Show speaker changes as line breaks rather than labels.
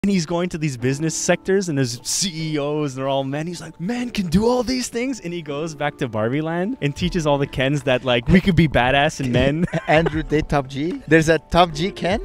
And he's going to these business sectors and there's CEOs, they're all men. He's like, men can do all these things. And he goes back to Barbie Land and teaches all the Kens that like we could be badass and men.
Andrew Tate Top G. There's a Top G Ken.